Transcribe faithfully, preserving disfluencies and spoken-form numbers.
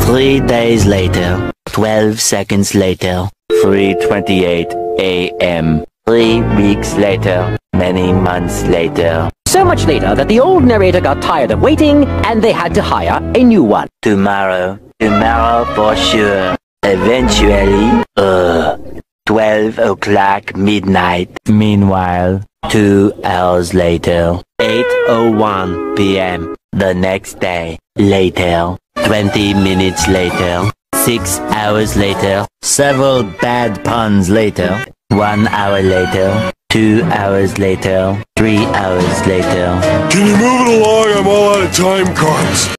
Three days later. Twelve seconds later. three twenty-eight a m Three weeks later. Many months later. So much later that the old narrator got tired of waiting and they had to hire a new one. Tomorrow. Tomorrow for sure. Eventually. Uh. twelve o'clock midnight. Meanwhile. Two hours later. eight oh one p m The next day. Later. Twenty minutes later. Six hours later. Several bad puns later. One hour later. Two hours later. Three hours later. Can you move it along? I'm all out of time cards.